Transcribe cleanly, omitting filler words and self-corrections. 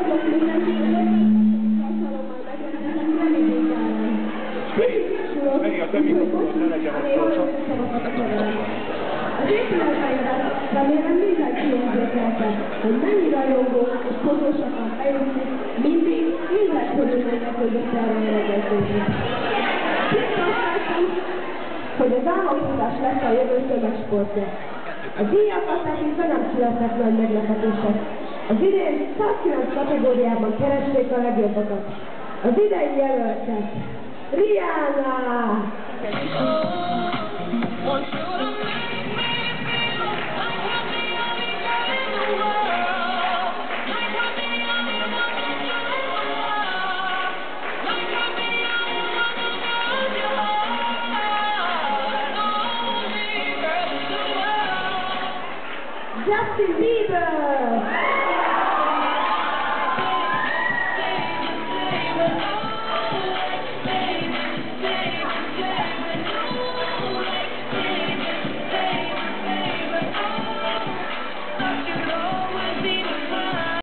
Kívánok mindenkinek, alkalommal megjelentetek reményt árán. Mennyi a te mikrofonod, ne legyen ott gyorsan. Az épületeiben remélem mindenki érzékelte, hogy mennyi rajongó és fotósok van bejönni, mindig minden körülmények között erre éregezni. Tisztáztatjuk, hogy az államfutás lesz a jövő tömegsportja. A díjakat tekintve nem születnek nagy meglepetések. Az idén 109 kategóriában keresték a legjobbakat. Az idei jelöltek: Rihanna!